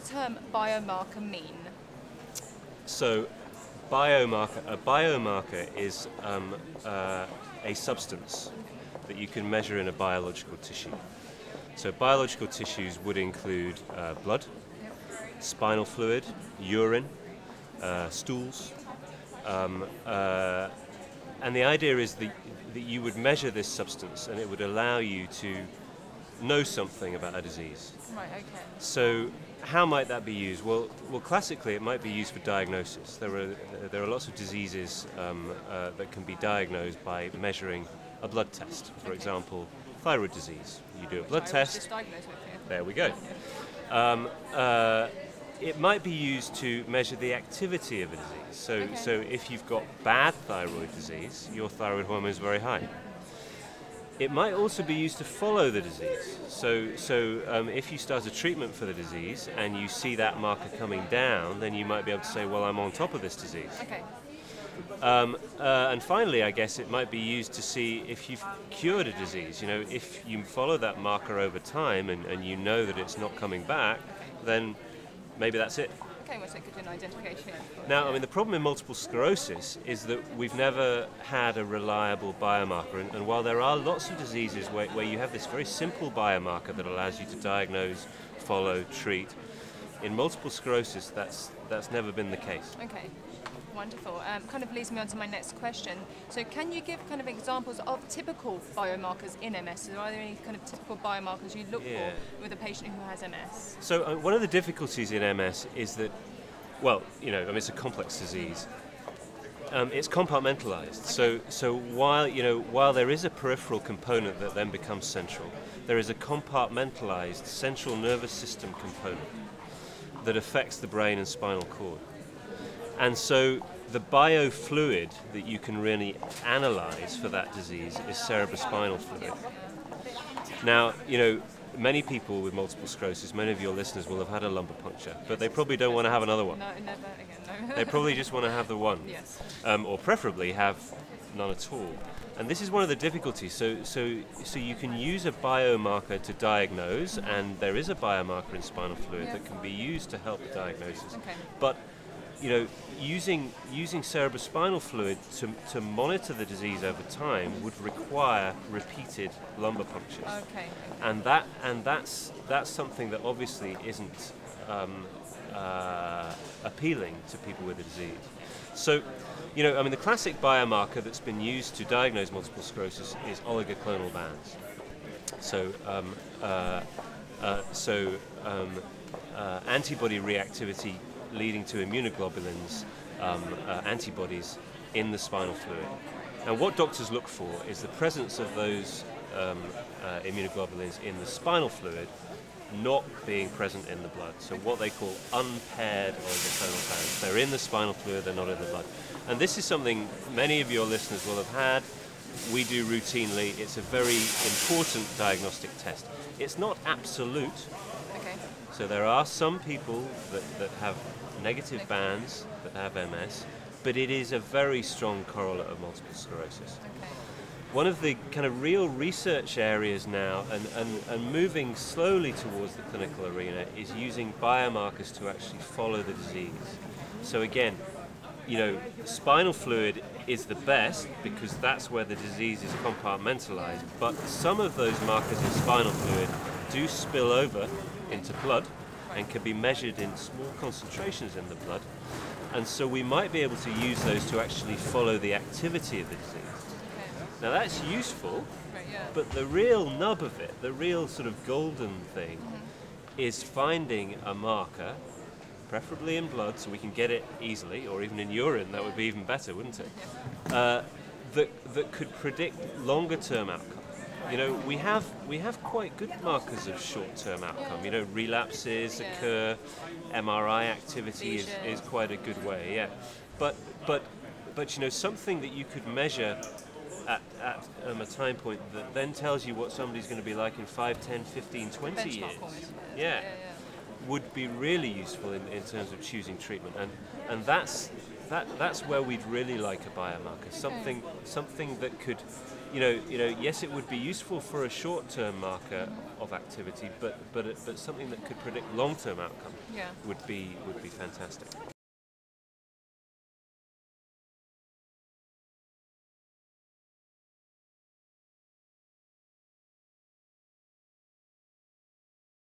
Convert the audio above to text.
term biomarker mean? So, a biomarker is a substance that you can measure in a biological tissue. So biological tissues would include blood, spinal fluid, urine, stools, and the idea is that you would measure this substance and it would allow you to know something about a disease. Right, okay. So how might that be used? Well, classically it might be used for diagnosis. There are lots of diseases that can be diagnosed by measuring a blood test. For example, thyroid disease. You do a blood test. Just diagnosed with here. There we go. It might be used to measure the activity of a disease. So if you've got bad thyroid disease, your thyroid hormone is very high. It might also be used to follow the disease. So if you start a treatment for the disease and you see that marker coming down, then you might be able to say, well, I'm on top of this disease. Okay. And finally, I guess it might be used to see if you've cured a disease. You know, if you follow that marker over time and you know that it's not coming back, then maybe that's it. Okay, well, so good in identification. Now, I mean, the problem in multiple sclerosis is that we've never had a reliable biomarker. And while there are lots of diseases where you have this very simple biomarker that allows you to diagnose, follow, treat, in multiple sclerosis, that's never been the case. Okay. Wonderful. Kind of leads me on to my next question. So can you give kind of examples of typical biomarkers in MS? Are there any kind of typical biomarkers you look for with a patient who has MS? So one of the difficulties in MS is that, well, you know, I mean, it's a complex disease. It's compartmentalized. Okay. So while there is a peripheral component that then becomes central, there is a compartmentalized central nervous system component that affects the brain and spinal cord. And so the biofluid that you can really analyze for that disease is cerebrospinal fluid. Now, you know, many people with multiple sclerosis, many of your listeners will have had a lumbar puncture, but they probably don't want to have another one. No, never again, no. They probably just want to have the one. Yes. Or preferably have none at all. And this is one of the difficulties. So you can use a biomarker to diagnose, and there is a biomarker in spinal fluid that can be used to help the diagnosis. Okay. But you know, using cerebrospinal fluid to monitor the disease over time would require repeated lumbar punctures. Okay. And that's something that obviously isn't appealing to people with the disease. So, you know, I mean, the classic biomarker that's been used to diagnose multiple sclerosis is oligoclonal bands. So, antibody reactivity leading to immunoglobulins, antibodies in the spinal fluid. And what doctors look for is the presence of those immunoglobulins in the spinal fluid not being present in the blood. So what they call unpaired oligoclonal bands. They're in the spinal fluid, they're not in the blood. And this is something many of your listeners will have had. We do routinely. It's a very important diagnostic test. It's not absolute. Okay. So there are some people that have negative bands that have MS, but it is a very strong correlate of multiple sclerosis. Okay. One of the kind of real research areas now, and moving slowly towards the clinical arena, is using biomarkers to actually follow the disease. So again, you know, spinal fluid is the best because that's where the disease is compartmentalized, but some of those markers in spinal fluid do spill over into blood and can be measured in small concentrations in the blood. And so we might be able to use those to actually follow the activity of the disease. Now that's useful, but the real nub of it, the real sort of golden thing, is finding a marker, preferably in blood so we can get it easily, or even in urine, that would be even better, wouldn't it? That could predict longer term outcome. You know, we have quite good markers of short-term outcome. You know, relapses occur, MRI activity is quite a good way, yeah. But you know, something that you could measure at a time point that then tells you what somebody's going to be like in 5, 10, 15, 20 years. Yeah. Would be really useful in terms of choosing treatment, and that's where we'd really like a biomarker, something that could yes, it would be useful for a short-term marker of activity, but something that could predict long-term outcome would be fantastic.